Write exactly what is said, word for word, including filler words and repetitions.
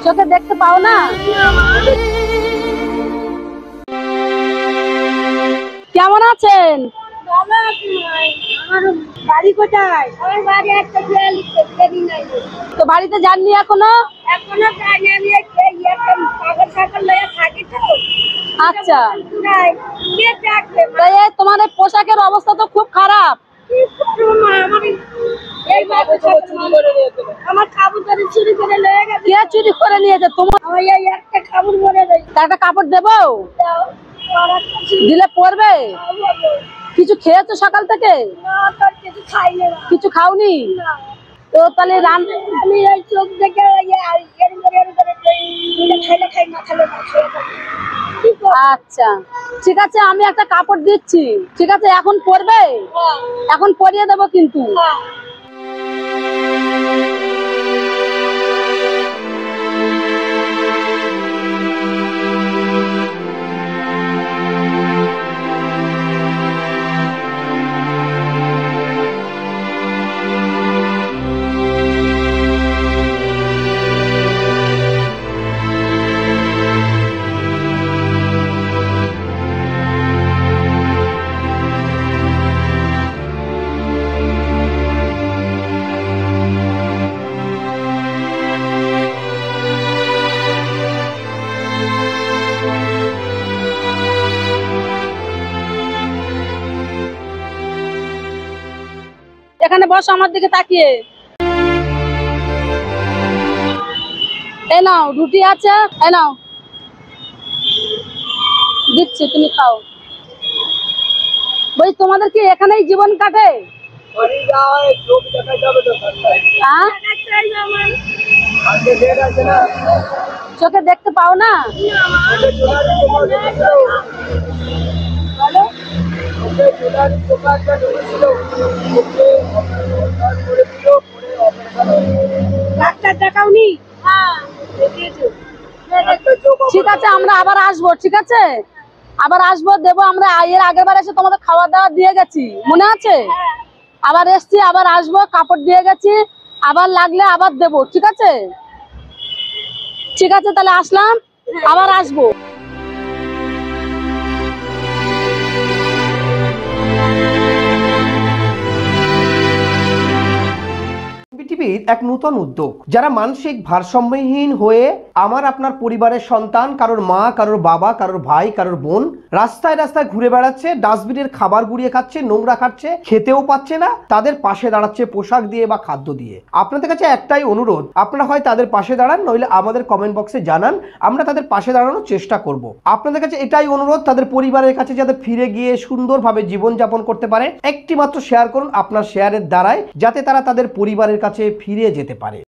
চোখে দেখতে পাও না? কেমন আছেন? ভালো আছি। আমার বাড়ি কোথায়? আমার বাড়ি একটা জেলি নাই। তো বাড়িতে যাননি এখনো? এখনো যাইনি, আমি পাগল ছাগল লয়ে থাকি তো। আচ্ছা, নাই কে দেখবে? তো এই তোমার এই পোশাকের অবস্থা তো খুব খারাপ। কি করব মা? আমার এই বাবু চুরি করে নিয়েছে। আমার কাপড় ধরে চুরি করে লয়ে গেছে। কে চুরি করে নিয়েছে? তোমার আমার এই একটা কাপড় পরে রইছে। একটা কাপড় দেবো? দাও। পরার কিছু দিলে পরবে? বলো। কিছু খেয়েছো সকাল থেকে? না, তোর কিছু খাইনি না। কিছু খাওনি? না। তো তাহলে রান আমি এই চোখ দেখে এরম করে এরম করে খাইলে খাই না খাইলে না খেয়ে থাকি। কি করব? আচ্ছা ঠিক আছে, আমি একটা কাপড় দিচ্ছি, ঠিক আছে? এখন পরবে? হ্যাঁ, এখন পরিয়ে দেবো কিন্তু। হ্যাঁ। এখানে বসো আমার দিকে তাকিয়ে। এই নাও রুটি আছে, এই নাও দিচ্ছি, তুমি খাও। বই তোমাদের কি এখানেই জীবন কাটে? হ্যাঁ? চোখে দেখতে পাও না? বলো। ডাক্তার দেখাওনি? হ্যাঁ, দেখিয়েছো। ঠিক আছে, আমরা আবার আসবো, ঠিক আছে? আবার আসবো, দেবো। আমরা এর আগের বার এসে তোমাদের খাওয়া দাওয়া দিয়ে গেছি, মনে আছে? আবার এসছি, আবার আসবো, কাপড় দিয়ে গেছি, আবার লাগলে আবার দেবো, ঠিক আছে? ঠিক আছে, তাহলে আসলাম, আবার আসবো। পৃথিবীর এক নূতন উদ্যোগ, যারা মানসিক ভারসাম্যহীন হয়ে আমার আপনার পরিবারের সন্তান, কারোর মা, কারোর বাবা, কারোর ভাই, কারোর বোন রাস্তায় রাস্তায় ঘুরে বেড়াচ্ছে, ডাস্টবিনের খাবার গুড়িয়ে খাচ্ছে, নোংরা খাচ্ছে, খেতেও পাচ্ছে না, তাদের পাশে দাঁড়াচ্ছে পোশাক দিয়ে বা খাদ্য দিয়ে। আপনাদের কাছে একটাই অনুরোধ, আপনারা হয় তাদের পাশে দাঁড়ান, নইলে আমাদের কমেন্ট বক্সে জানান, আমরা তাদের পাশে দাঁড়ানোর চেষ্টা করব। আপনাদের কাছে এটাই অনুরোধ, তাদের পরিবারের কাছে যাতে ফিরে গিয়ে সুন্দরভাবে জীবনযাপন করতে পারে, একটি মাত্র শেয়ার করুন আপনার শেয়ারের দ্বারাই, যাতে তারা তাদের পরিবারের কাছে ফিরে যেতে পারে।